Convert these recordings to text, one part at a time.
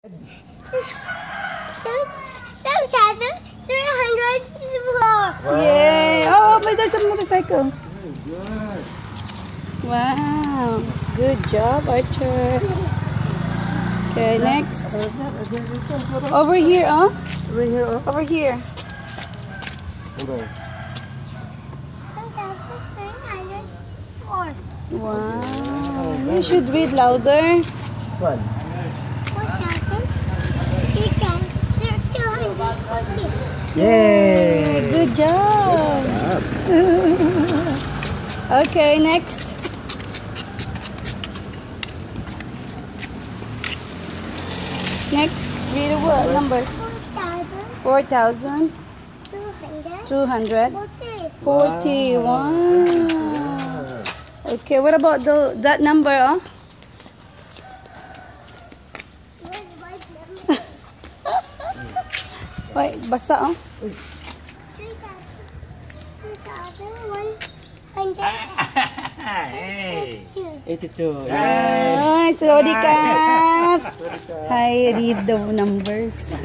Wow. Yay! Oh, but there's a motorcycle. Good. Wow. Good job, Archer. Okay, next. Over here, huh? Right here, oh. Over here. Okay. Wow. You should read louder. This one. Yay! Good job. Okay, next. Next, read what numbers? 4,240. Wow. Okay, what about that number? Huh? Wait, basa oh. 82. Ay, sorry ka. I read the numbers.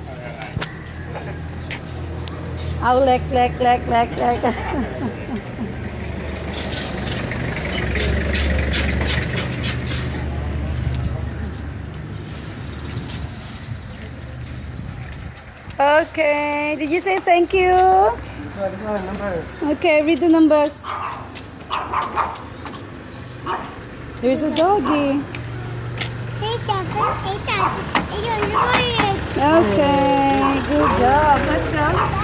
I'll lek. Okay, did you say thank you? This one, number. Okay, read the numbers. There's a doggy. Okay, good job. Let's go.